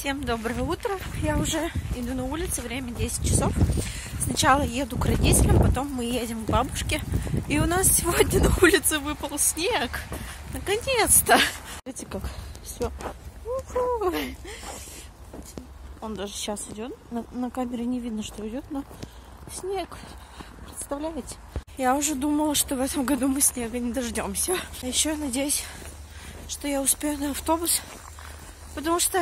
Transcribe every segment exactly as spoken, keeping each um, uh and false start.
Всем доброе утро. Я уже иду на улицу, время десять часов. Сначала еду к родителям, потом мы едем к бабушке. И у нас сегодня на улице выпал снег. Наконец-то. Видите, как все. Он даже сейчас идет. На, на камере не видно, что идет, но снег. Представляете? Я уже думала, что в этом году мы снега не дождемся. А еще я надеюсь, что я успею на автобус, потому что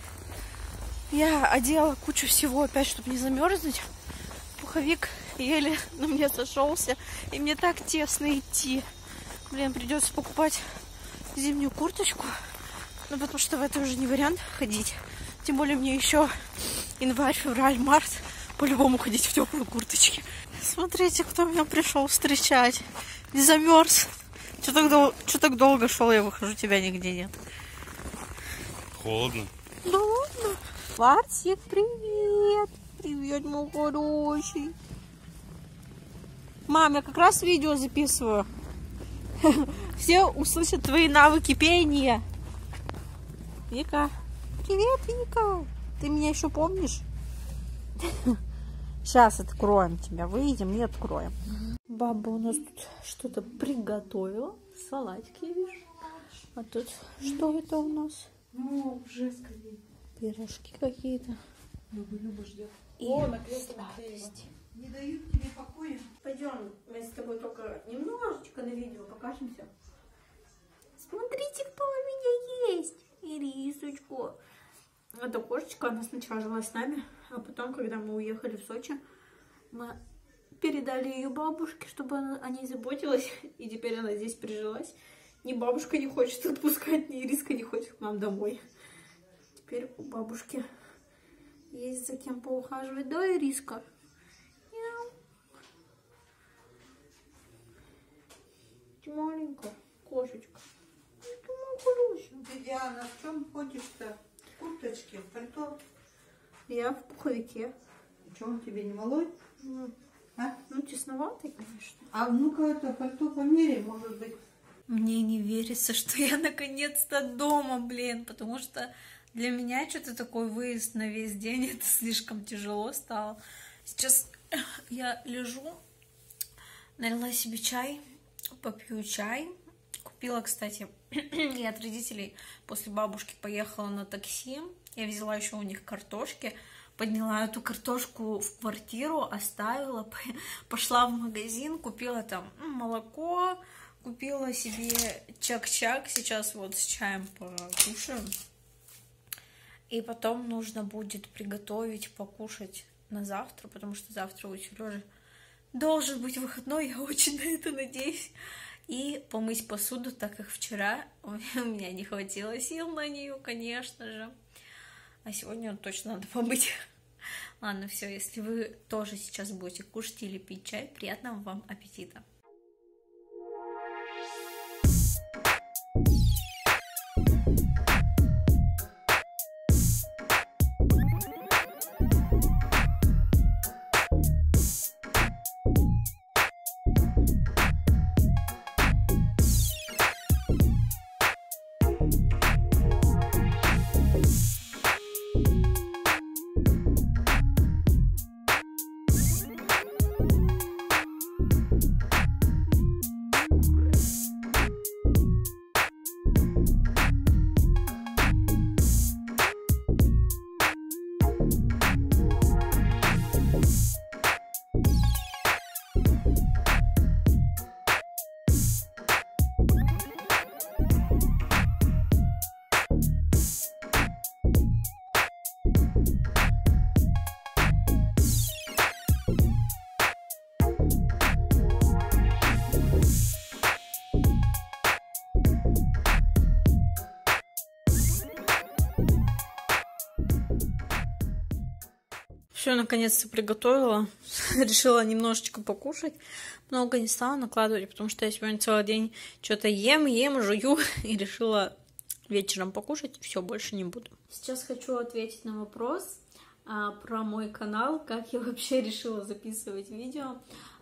я одела кучу всего опять, чтобы не замерзнуть. Пуховик еле на мне сошелся, и мне так тесно идти. Блин, придется покупать зимнюю курточку, ну потому что в это уже не вариант ходить. Тем более мне еще январь, февраль, март по-любому ходить в теплой курточке. Смотрите, кто меня пришел встречать. Не замерз. Что так, дол- что так долго шел, я выхожу, тебя нигде нет. Холодно. Да ладно. Варсик, привет. Привет, мой хороший. Мам, я как раз видео записываю. Все услышат твои навыки пения. Вика. Привет, Вика. Ты меня еще помнишь? Сейчас откроем тебя. Выйдем и откроем. Баба у нас тут что-то приготовила. Салатики, видишь? А тут что это у нас? Ну, уже скорее. Пирожки какие-то. Люба, Люба ждет. И О, наклейка наклеена. Не дают тебе покоя. Пойдем, мы с тобой только немножечко на видео покажемся. Смотрите, кто у меня есть. Ирисочку. Эта кошечка, она сначала жила с нами, а потом, когда мы уехали в Сочи, мы передали ее бабушке, чтобы она о ней заботилась, и теперь она здесь прижилась. Ни бабушка не хочет отпускать, ни Ириска не хочет к нам домой. Теперь у бабушки есть за кем поухаживать. Да, Ириска? Мяу. Ты маленькая кошечка. Ты моя хорошая. Ты, Диана, в чем ходишь-то? В курточке, в пальто? Я в пуховике. Что, он тебе не малой? Ну, А? ну тесноватый, конечно. А ну-ка это пальто померяй, может быть. Мне не верится, что я наконец-то дома, блин, потому что для меня что-то такой выезд на весь день, это слишком тяжело стало. Сейчас я лежу, налила себе чай, попью чай. Купила, кстати, я от родителей после бабушки поехала на такси. Я взяла еще у них картошки, подняла эту картошку в квартиру, оставила, пошла в магазин, купила там молоко, купила себе чак-чак. Сейчас вот с чаем покушаем. И потом нужно будет приготовить, покушать на завтра, потому что завтра у Сережи должен быть выходной, я очень на это надеюсь. И помыть посуду, так как вчера у меня не хватило сил на нее, конечно же. А сегодня точно надо помыть. Ладно, все, если вы тоже сейчас будете кушать или пить чай, приятного вам аппетита. Все, наконец-то приготовила. Решила немножечко покушать. Много не стала накладывать, потому что я сегодня целый день что-то ем, ем, жую. И решила вечером покушать. Все, больше не буду. Сейчас хочу ответить на вопрос а, про мой канал. Как я вообще решила записывать видео.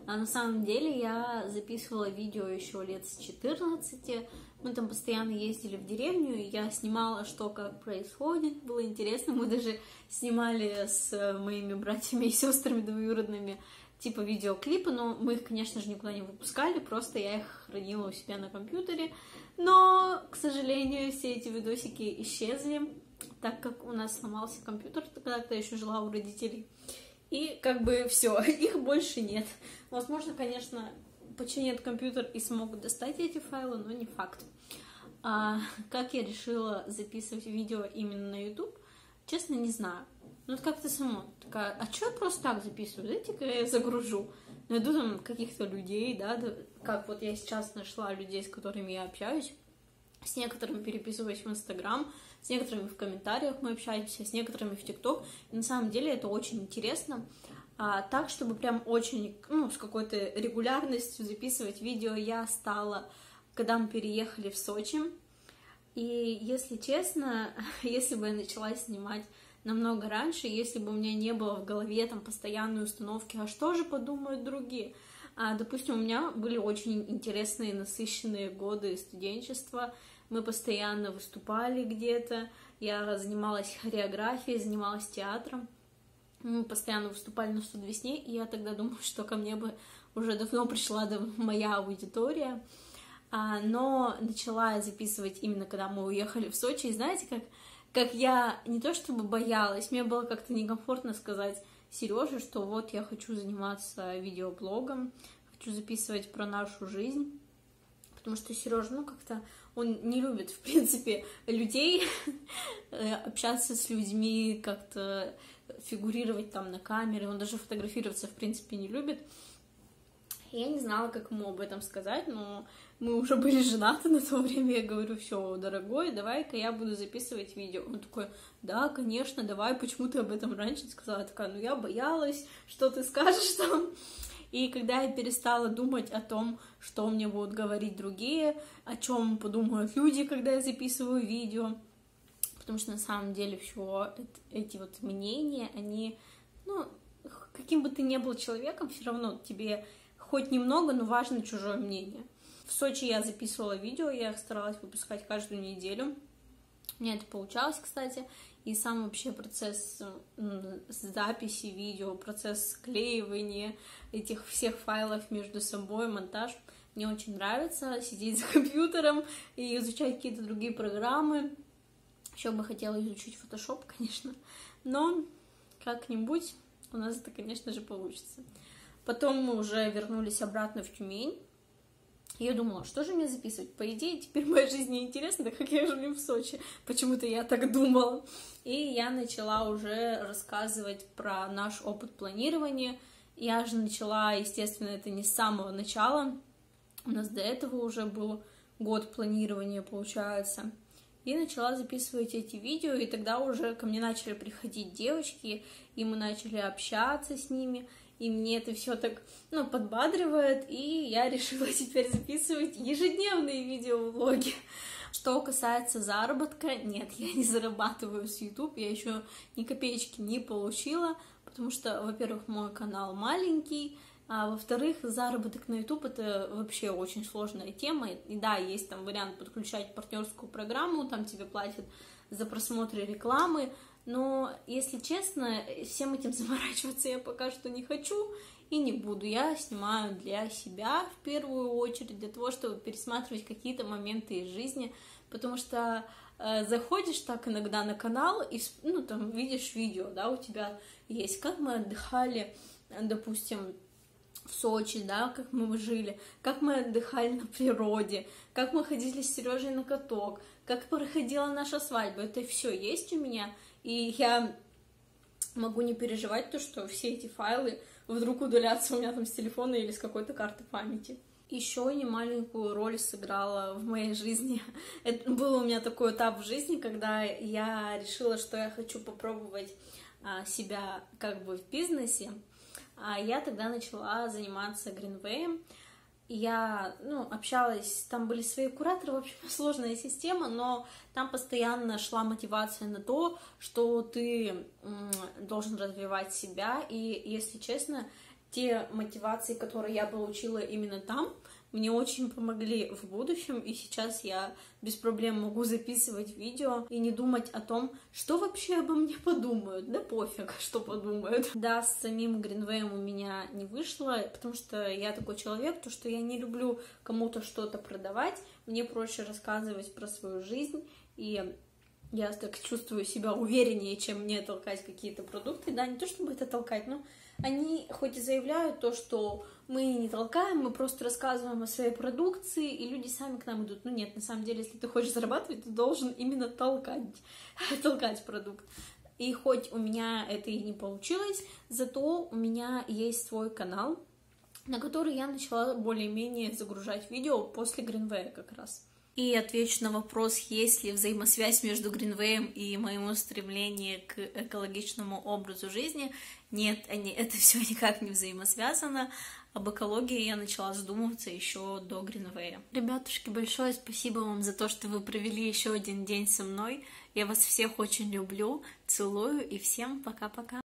А на самом деле я записывала видео еще лет с четырнадцати. Мы там постоянно ездили в деревню, и я снимала, что как происходит. Было интересно. Мы даже снимали с моими братьями и сестрами двоюродными типа видеоклипы, но мы их, конечно же, никуда не выпускали, просто я их хранила у себя на компьютере. Но, к сожалению, все эти видосики исчезли, так как у нас сломался компьютер, когда-то еще жила у родителей. И как бы все, их больше нет. Возможно, конечно, починят компьютер и смогут достать эти файлы, но не факт. А как я решила записывать видео именно на YouTube, честно, не знаю. Ну, как-то само такая, а что я просто так записываю? Дайте-ка я загружу. Найду там каких-то людей, да, да, как вот я сейчас нашла людей, с которыми я общаюсь. С некоторыми переписываюсь в Инстаграм, с некоторыми в комментариях мы общаемся, с некоторыми в ТикТок. И на самом деле это очень интересно. А, так, чтобы прям очень, ну, с какой-то регулярностью записывать видео я стала, когда мы переехали в Сочи. И, если честно, если бы я начала снимать намного раньше, если бы у меня не было в голове там постоянной установки, а что же подумают другие? А, допустим, у меня были очень интересные, насыщенные годы студенчества, мы постоянно выступали где-то, я занималась хореографией, занималась театром, мы постоянно выступали на «Студ весне», и я тогда думала, что ко мне бы уже давно пришла моя аудитория, а, но начала я записывать именно когда мы уехали в Сочи, и знаете, как, как я не то чтобы боялась, мне было как-то некомфортно сказать Сереже, что вот я хочу заниматься видеоблогом, хочу записывать про нашу жизнь, потому что Сережа, ну, как-то он не любит, в принципе, людей, общаться с людьми, как-то фигурировать там на камере, он даже фотографироваться, в принципе, не любит. Я не знала, как ему об этом сказать, но мы уже были женаты на то время, я говорю, все, дорогой, давай-ка я буду записывать видео. Он такой, да, конечно, давай, почему ты об этом раньше не сказала? Я такая, ну я боялась, что ты скажешь там. И когда я перестала думать о том, что мне будут говорить другие, о чем подумают люди, когда я записываю видео, потому что на самом деле все эти вот мнения, они, ну, каким бы ты ни был человеком, все равно тебе хоть немного, но важно чужое мнение. В Сочи я записывала видео, я их старалась выпускать каждую неделю. У меня это получалось, кстати. И сам вообще процесс записи видео, процесс склеивания этих всех файлов между собой, монтаж, мне очень нравится. Сидеть за компьютером и изучать какие-то другие программы. Еще бы хотела изучить Photoshop, конечно. Но как-нибудь у нас это, конечно же, получится. Потом мы уже вернулись обратно в Тюмень. И я думала, что же мне записывать? По идее, теперь моя жизнь неинтересна, так как я живу в Сочи. Почему-то я так думала. И я начала уже рассказывать про наш опыт планирования. Я же начала, естественно, это не с самого начала. У нас до этого уже был год планирования, получается. И начала записывать эти видео, и тогда уже ко мне начали приходить девочки, и мы начали общаться с ними. И мне это все так, ну, подбадривает, и я решила теперь записывать ежедневные видеоблоги. Что касается заработка, нет, я не зарабатываю с YouTube, я еще ни копеечки не получила, потому что, во-первых, мой канал маленький, а во-вторых, заработок на YouTube — это вообще очень сложная тема. И да, есть там вариант подключать партнерскую программу, там тебе платят за просмотры рекламы, но, если честно, всем этим заморачиваться я пока что не хочу и не буду. Я снимаю для себя в первую очередь, для того, чтобы пересматривать какие-то моменты из жизни, потому что э, заходишь так иногда на канал и, ну, там, видишь видео, да, у тебя есть, как мы отдыхали, допустим, в Сочи, да, как мы жили, как мы отдыхали на природе, как мы ходили с Сережей на каток, как проходила наша свадьба. Это все есть у меня. И я могу не переживать то, что все эти файлы вдруг удалятся у меня там с телефона или с какой-то карты памяти. Еще немаленькую роль сыграла в моей жизни. Это был у меня такой этап в жизни, когда я решила, что я хочу попробовать а, себя как бы в бизнесе. А я тогда начала заниматься Greenway. Я, ну, общалась, там были свои кураторы, в общем, сложная система, но там постоянно шла мотивация на то, что ты м, должен развивать себя, и, если честно, те мотивации, которые я получила именно там, мне очень помогли в будущем, и сейчас я без проблем могу записывать видео и не думать о том, что вообще обо мне подумают. Да пофиг, что подумают. Да, с самим Greenway у меня не вышло, потому что я такой человек, то что я не люблю кому-то что-то продавать, мне проще рассказывать про свою жизнь, и я так чувствую себя увереннее, чем мне толкать какие-то продукты. Да, не то чтобы это толкать, но они хоть и заявляют то, что мы не толкаем, мы просто рассказываем о своей продукции, и люди сами к нам идут. Ну нет, на самом деле, если ты хочешь зарабатывать, ты должен именно толкать, толкать продукт. И хоть у меня это и не получилось, зато у меня есть свой канал, на который я начала более-менее загружать видео после Greenway как раз. И отвечу на вопрос, есть ли взаимосвязь между Greenway и моему стремлению к экологичному образу жизни. Нет, они, это все никак не взаимосвязано. Об экологии я начала задумываться еще до Greenway. Ребятушки, большое спасибо вам за то, что вы провели еще один день со мной. Я вас всех очень люблю, целую и всем пока-пока.